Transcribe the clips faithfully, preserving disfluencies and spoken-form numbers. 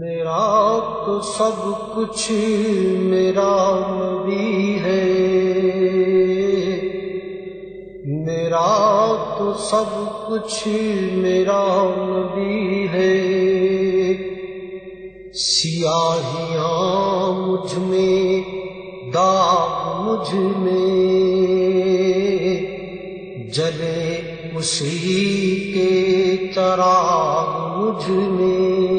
میرا تو سب کچھ میرا نبی ہے، میرا تو سب کچھ میرا نبی ہے۔ سیاہیاں مجھ میں، داغ مجھ میں، جلے اسی کے چراغ مجھ میں۔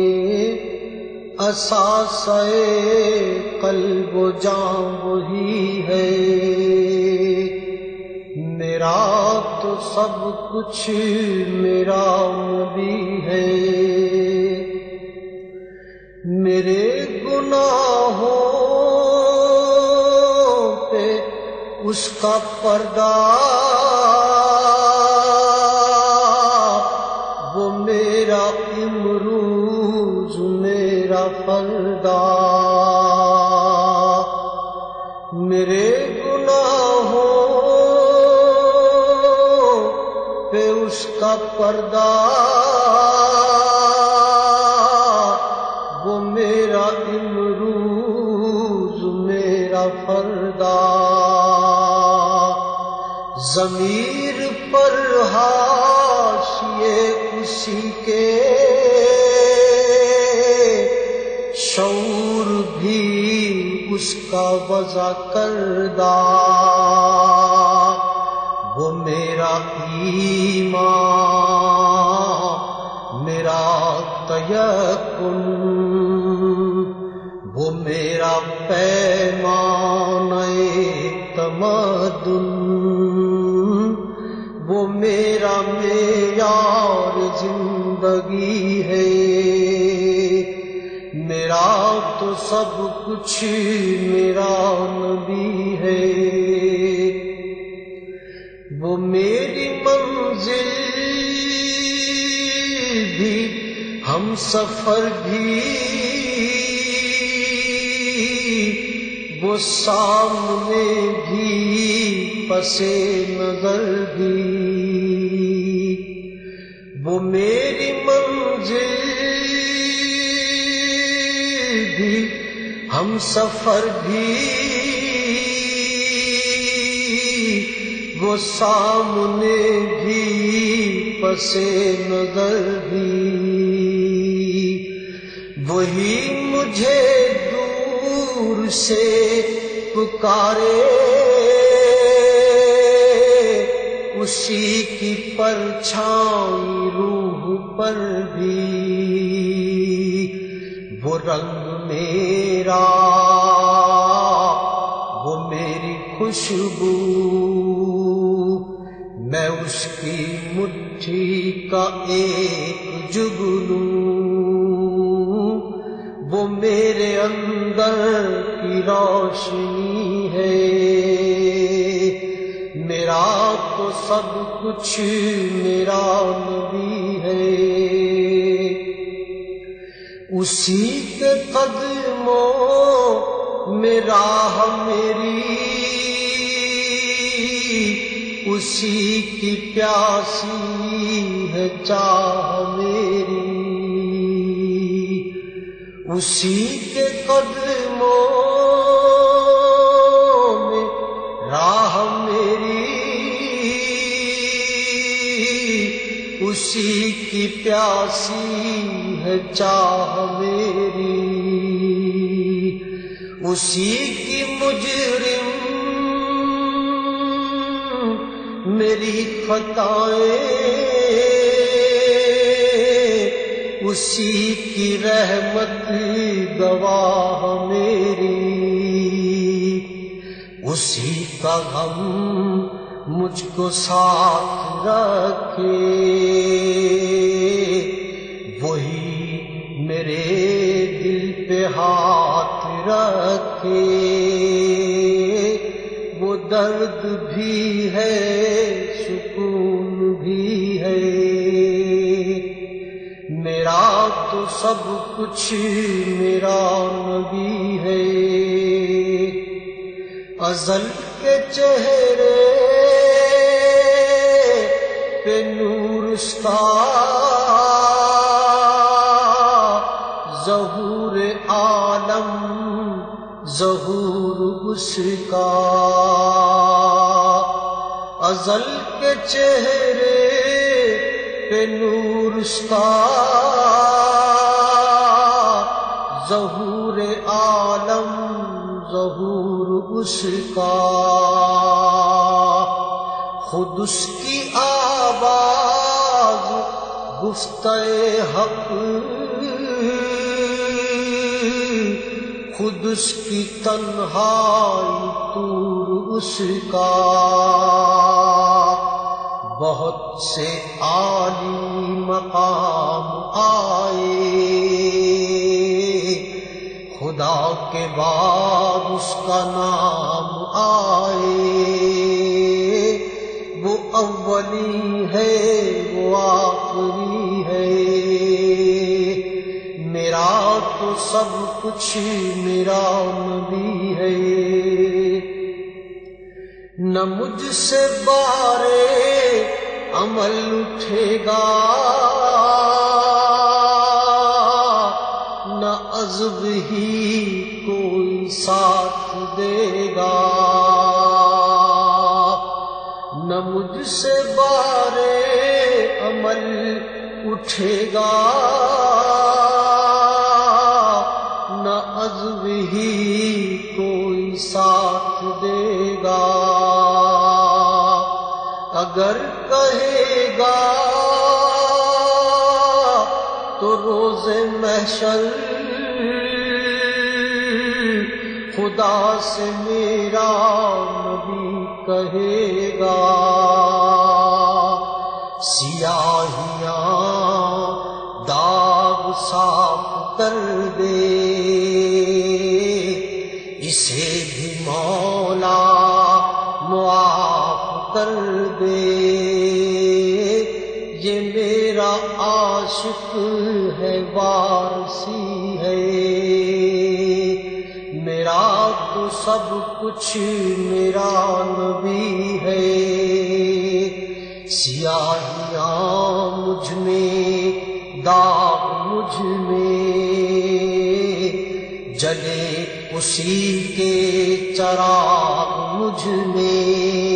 اثاثہ قلب و جاں وہی ہے، میرا تو سب کچھ میرا نبی ہے۔ میرے گناہوں پہ اس کا پردہ، وہ میرا امروز میرا فردا۔ میرے گناہوں پہ اس کا پردہ، وہ میرا امروز میرا فردا۔ ضمیر پر حاشیے اسی کے، شعور بھی اس کا وضع کردہ۔ وہ میرا ایمان، میرا تیقن، وہ میرا پیمانہ تمدن، وہ میرا معیار زندگی ہے۔ میرا تو سب کچھ میرا نبی ہے۔ وہ میری منزل بھی، ہم سفر بھی، وہ سامنے بھی، پس نظر بھی۔ وہ میری منزل بھی، ہم سفر بھی، وہ سامنے بھی، پس نظر بھی۔ وہی مجھے دور سے پکارے، اسی کی پرچھائی روح پر بھی۔ وہ رنگ میرا، وہ میری خوشبو، میں اس کی مٹھی کا ایک جگنو۔ وہ میرے اندر کی روشنی ہے، میرا تو سب کچھ میرا نبی ہے۔ اسی کے قدموں میں راہ میری، اسی کی پیاسی ہے چاہ میری۔ اسی کے قدموں میں راہ میری، اسی کی پیاسی ہے چاہ میری۔ اسی کی مجرم میری خطائیں، اسی کی رحمت گواہ میری۔ اسی کا غم مجھ کو ساتھ رکھے، وہی میرے دل پہ ہاتھ رکھے۔ وہ درد بھی ہے، سکون بھی ہے، میرا تو سب کچھ میرا نبی ہے۔ ازل کے چہرے پہ نور اس کا، ظہور عالم ظہور اس کا، ازل کے چہرے پہ نور اس کا، ظہور عالم ظہور اس کا، خود اس کی آواز گفتہ حق، خود اس کی تنہائی طور اس کا، بہت سے عالی مقام آئے، خدا کے بعد اس کا نام آئے، وہ اولی ہے وہ آخری ہے، میرا تو سب کچھ میرا نبی ہے، نہ مجھ سے بارے عمل اٹھے گا، نہ عزب ہی کوئی ساتھ دے گا، نہ مجھ سے بارے عمل اٹھے گا، نہ عزب ہی کوئی ساتھ دے گا، اگر کہے گا تو روز محشر خدا سے میرا نبی کہے گا، سیاہیاں داغ صاف کر دے، اسے بھی مولا معاف کر دے، یہ میرا عاشق ہے وارثی ہے، میرا تو سب کچھ میرا نبی ہے، سیاہیاں مجھ میں داغ مجھ میں، جلے اسی کے چراغ مجھ میں،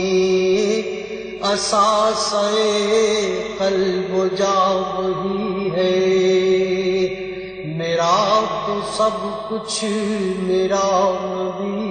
اساسِ قلب و جاں وہی ہے، میرا تو سب کچھ میرا نبی